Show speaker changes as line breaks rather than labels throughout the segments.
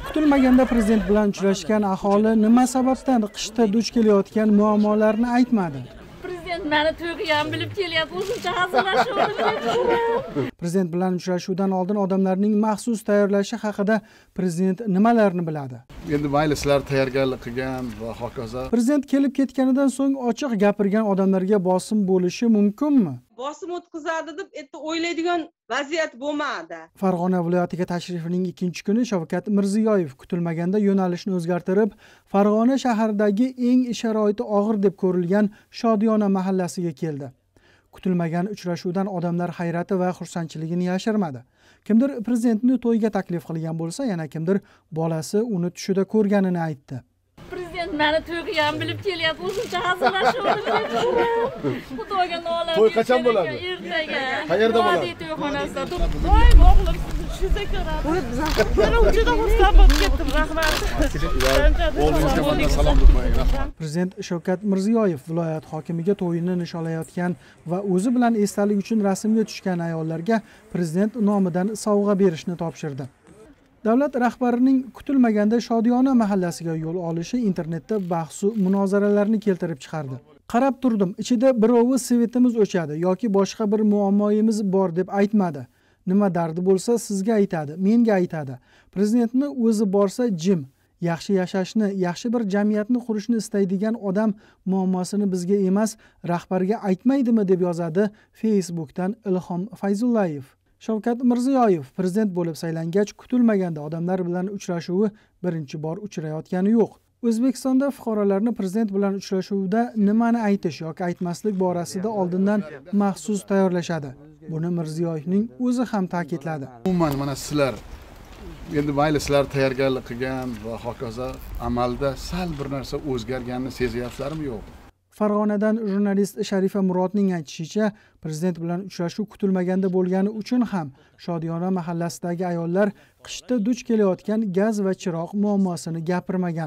Kutilmaganda prezident bilan uchrashgan aholi nima sababdan qishda duch kelayotgan muammolarni aytmadi.
Prezident meni to'yga ham bilib kelyapti, o'zimcha hazillashib.
Prezident bilan uchrashuvdan oldin odamlarning maxsus tayyorlashi haqida prezident nimalarni biladi?
Endi mayli sizlar tayyorgarlik qilgan va hokazo.
Prezident kelib ketganidan so'ng ochiq gapirgan odamlarga bosim bo'lishi mumkinmi?
Bosim o'tkazadi deb endi o'ylaydigan vaziyat bo'lmadi.
Farg'ona viloyatiga tashrifining ikkinchi kuni Shavkat Mirziyoyev kutilmaganda yo'nalishni o'zgartirib, Farg'ona shahridagi eng sharoiti og'ir deb ko'rilgan Shodiyona mahallasiga keldi. Kutilmagan uchrashuvdan odamlar hayrati va xursandchiligini yashirmadi. Kimdir prezidentni to'yga taklif qilgan bo'lsa, yana kimdir bolasi uni tushida ko'rganini aytdi.
Prezident meni to'yga ham bilib kelyapti, o'zimcha hazillashib. Xudoga nola.
To'y qachon bo'ladi?
Ertaga.
Qayerda bo'ladi?
To'yxonasida. Voy, o'g'lim sizni tushida ko'radi. Men juda xursand bo'lib ketdim, rahmat.
O'g'lingizga mendan salom bermaylik, rahmat.
Prezident Shavkat Mirziyoyev viloyat hokimiga to'yini nishonlayotgan va o'zi bilan esdalik uchun rasmga tushgan ayollarga prezident nomidan sovg'a berishni topshirdi. Davlat rahbarining kutilmaganda Shodiyona mahallasiga yo'l olishi internetda bahsu munozaralarni keltirib chiqardi. Qarab turdim, ichida birovi svetimiz o'chadi yoki boshqa bir muammoyimiz bor deb aytmadi. Nima dardi bo'lsa sizga aytadi, menga aytadi. Prezidentni o'zi borsa jim, yaxshi yashashni, yaxshi bir jamiyatni qurishni istaydigan odam muammosini bizga emas, rahbarga aytmaydimi deb yozadi Facebook'dan Ilhom Fayzullayev. Shavkat Mirziyoyev prezident bo'lib saylangach kutilmaganda odamlar bilan uchrashuvi birinchi bor uchrayotgani yo'q. O'zbekistonda fuqarolarni prezident bilan uchrashuvda nimani aytish yoki aytmaslik borasida oldindan maxsus tayyorlashadi. Buni Mirziyoyevning o'zi ham ta'kidladi.
Umuman mana sizlar endi mayli sizlar tayyorgarlik qilgan va hokazo, amalda sal bir narsa o'zgarganini sezyapsizlarmi yo'q?
Farg'onadan jurnalist Sharifa Murodning aytishicha, prezident bilan uchrashuv kutilmaganda bo'lgani uchun ham Shodiyona mahallasidagi ayollar qishda duch kelayotgan gaz va chiroq muammosini gapirmagan.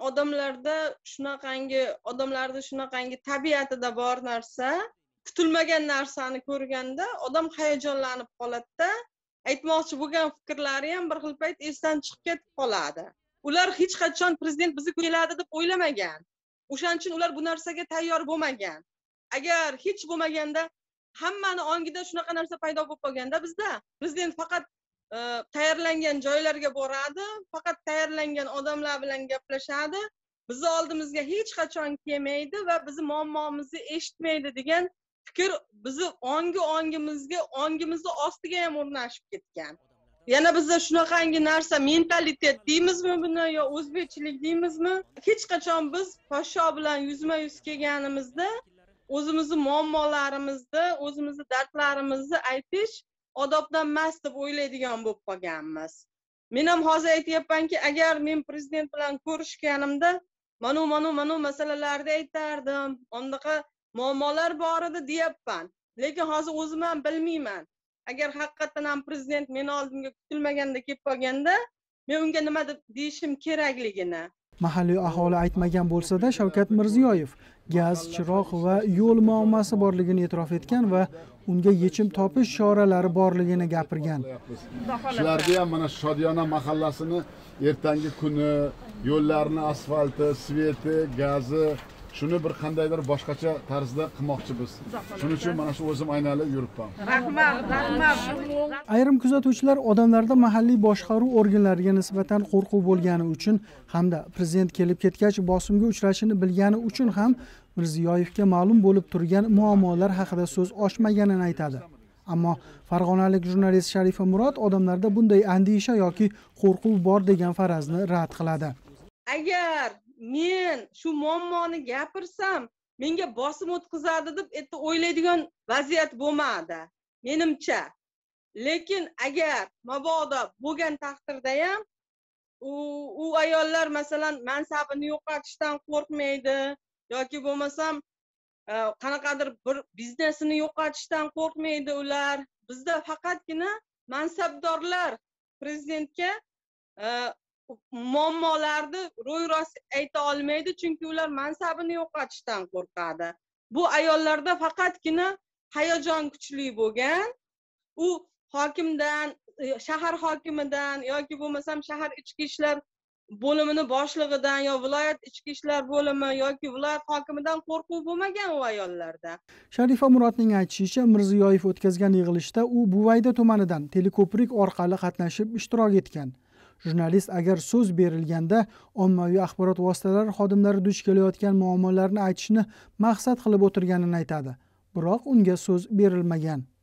Odamlarda shunaqangi tabiatida bor narsa, kutilmagan narsani ko'rganda odam hayajonlanib qoladi-da, aytmoqchi bo'lgan fikrlari ham bir xil payt esdan chiqib ketib qoladi. Ular hech qachon prezident bizni keladi deb o'ylamagan. O'shaning uchun ular bu narsaga tayyor bo'lmagan. Agar hech bo'lmaganda hammani ongida shunaqa narsa paydo bo'lib qolganda bizda prezident faqat tayyorlangan joylarga boradi, faqat tayyorlangan odamlar bilan gaplashadi, bizni oldimizga hech qachon kelmaydi va bizni muammomizni eshitmaydi degan fikr bizni ongimizni ostiga ham o'rnashib ketgan. Yana bizda shunaqangi narsa mentalitet deymizmi buni yo o'zbekchilik deymizmi? Hech qachon biz podsho bilan yuzma-yuz kelganimizda o'zimizni muammolarimizni, o'zimizni dardlarimizni aytish odobdan emas deb o'ylaydigan bo'lib qolganmiz. Men ham hozir aytyapmanki, agar men prezident bilan ko'rishganimda mana masalalarni aytardim, undaqa muammolar bor edi deyapman. Lekin hozir o'zim ham bilmayman. Agar haqiqatan ham prezident meni oldimga kutilmaganda kelib qolganda, men unga nima deb deyishim kerakligini.
Mahalliy aholi aytmagan bo'lsa-da, Shavkat Mirziyoyev gaz, chiroq va yo'l muammosi borligini e'tirof etgan va unga yechim topish choralari borligini gapirgan.
Shularga ham mana Shodiyona mahallasini ertangi kuni yo'llarni asfalti, sveti, gazi shuni bir qandaydir boshqacha tarzda qilmoqchimiz. Shuning uchun mana shu o'zim aynalib yuribman.
Rahmat.
Ayrim kuzatuvchilar odamlarda mahalliy boshqaruv organlariga nisbatan qo'rquv bo'lgani uchun hamda prezident kelib ketgach bosimga uchrashini bilgani uchun ham Mirziyoyevga ma'lum bo'lib turgan muammolar haqida so'z ochmaganini aytadi. Ammo farg'onalik jurnalist Sharifa Murod odamlarda bunday andisha yoki qo'rquv bor degan farazni rad qiladi.
Agar men shu muammoni gapirsam, menga bosim o'tkazadi deb endi o'ylaydigan vaziyat bo'lmadi, menimcha. Lekin agar mabodo bo'lgan taqdirda ham u ayollar masalan mansabini yo'qotishdan qo'rqmaydi yoki bo'lmasam qanaqadir bir biznesini yo'qotishdan qo'rqmaydi ular. Bizda faqatgina mansabdorlar prezidentga muammolarni ro'y-rost ayta olmaydi, chunki ular mansabini yo'qotishdan qo'rqadi. Bu ayollarda faqatgina hayajon kuchli bo'lgan. U hokimdan, shahar hokimidan yoki bo'lmasam shahar ichki ishlar bo'limining boshlig'idan yo viloyat ichki ishlar bo'limi yoki viloyat hokimidan qo'rquv bo'lmagan u ayollarda.
Sharifa Murodning aytishicha, Mirziyoyev o'tkazgan yig'ilishda u Buvayda tumanidan teleko'prik orqali qatnashib ishtirok etgan. Jurnalist agar so'z berilganda ommaviy axborot vositalari xodimlari duch kelayotgan muammolarni aytishni maqsad qilib o'tirganini aytadi. Biroq unga so'z berilmagan.